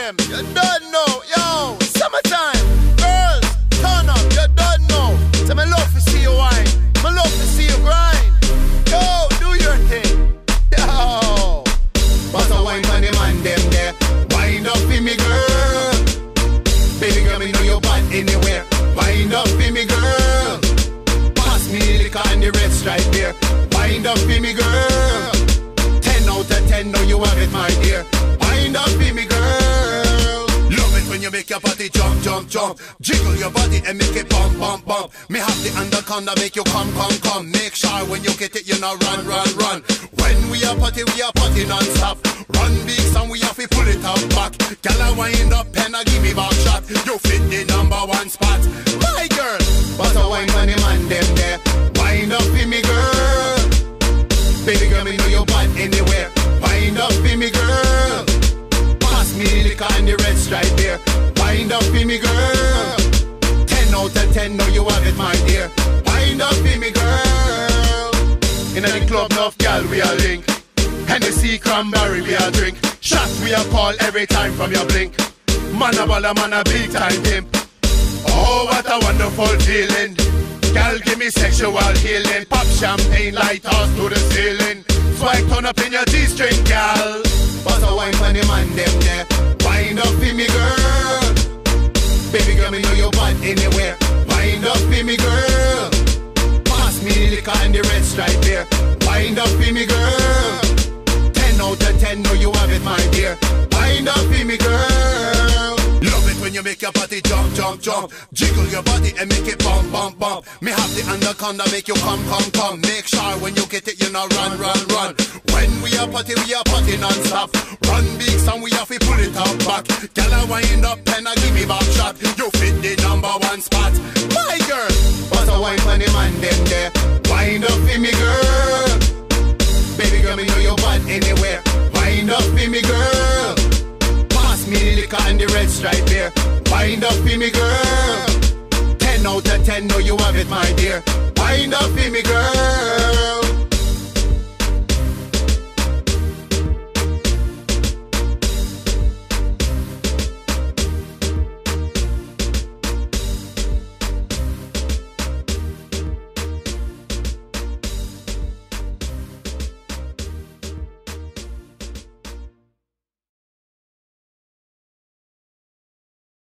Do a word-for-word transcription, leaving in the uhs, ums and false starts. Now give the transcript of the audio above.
them. You don't know, yo. Summertime, girls, turn up. You don't know. So me love to see you wine. Me love to see you grind. Yo, do your thing. Yo. But I wine for the man them there. Wind up in me girl. Baby girl, me know you bad anywhere. Wind up in me girl. Pass me liquor and the red stripe beer. Wind up in me girl. Ten out of ten, know you have it, my dear. Wind up in me girl. Love it when you make your body jump, jump, jump. Jiggle your body and make it bump, bump, bump. Me have the underconda make you come, come, come. Make sure when you get it, you know run, run, run. When we are party, we are party non-stop. Run big song, we have to pull it up back. Girl, I wind up and I give me back shot. You fit the number one spot, my girl. But I wine when the man them there. Wind up in me girl. Baby girl, me know you bad anywhere. Wind up in me girl. Pass me liquor and the red stripe beer. Wind up in me girl. Ten out of ten, know you have it, my dear. Wind up in me girl. In the club, enough gal we a link. Hennessy, cranberry we a drink. Shots we a call every time from your blink. Man a baller, man a big time pimp. Oh, what a wonderful feeling. Gal, give me sexual healing. Pop champagne, light us to the ceiling. Swag turn up in your G-string, gal. But a wine for the man them there. Wind up in me girl. Baby girl, me know you bad anywhere. Wind up in me girl. Pass me liquor and the red stripe beer. Wind up in me girl. Ten out of ten, know you have it, my dear. Wind up in me girl. Love it when you make your body jump, jump, jump. Jiggle your body and make it bump, bump, bump. Me have the underconda make you come, come, come. Make sure when you get it, you know run, run, run. When we are party, we are party non-stop. Run big song, we have to pull it up back. Girl, I wind up and I give me back shot. You fit the number one spot, my girl. But I wine when the man them there. Wind up in me girl. Baby girl, me know you bad anywhere. Wind up in me girl. Pass me liquor and the red stripe beer. Wind up in me girl. Ten out of ten, know you have it, my dear. Wind up in me girl.